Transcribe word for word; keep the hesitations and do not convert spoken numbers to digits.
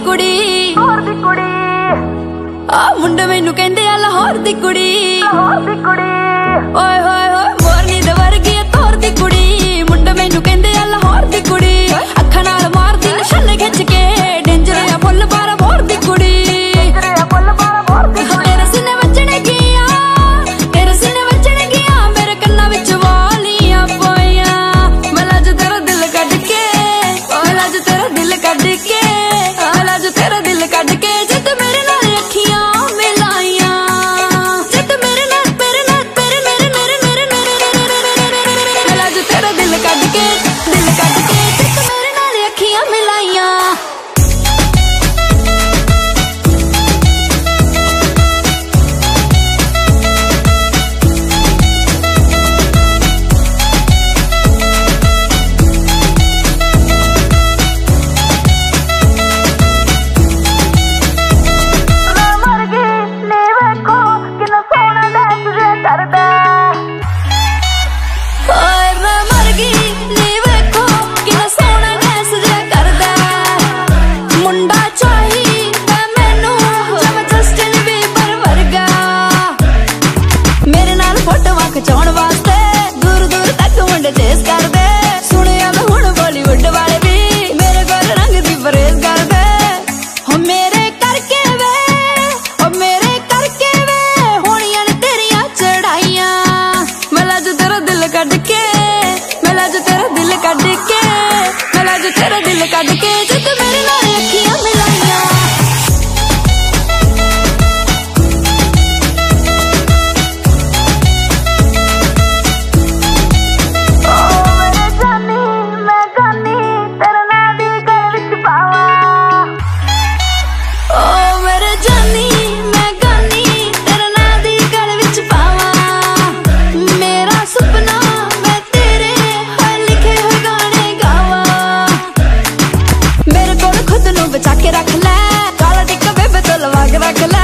कुड़ी लाहौर दी कुड़ी आ मुंडे मैनू कहंदे आ लाहौर दी कुड़ी लाहौर दी कुड़ी ओए होए होए मोरनी दे वर्गी तोर दी कुड़ी मुंडे मैनू कहंदे आ लाहौर दी कुड़ी अखां नाल मारदी नशल खिच के डेंजर आ फुल बार मोर दी कुड़ी डेंजर आ फुल बार मोर दी कुड़ी तेरे सीने वजने गिया तेरे सीने वजने गिया मेरे कन्ना विच वालियां पोइयां मैं लज तेरा दिल कढ के ओ लज तेरा दिल कढ के ओ लज तेरा दिल कढ के जद मेरे नाल अखियां मिलाइयां जद मेरे नाल मेरे नाल मेरे मेरे मेरे मेरे मेरे मैं लज तेरा दिल कढ के दिल कढ के जद मेरे नाल अखियां मिलाइयां खचाउण वास्ते दूर दूर तक मुंडे चेस कर दे सुनिया मैं हुण बॉलीवुड वाले भी मेरे गोल रंग दी परहेज कर दे हो मेरे करके वे ओ मेरे करके वे होनियां ने तेरियां चढ़ाइयां मैं लज तेरा दिल कढ के मैं लज तेरा दिल कढ के मैं लज तेरा दिल कढ के जद मेरे नाल अखियां मिलाइयां बचा के रख ले काला टिक्का बेबे तो लवा के रख ले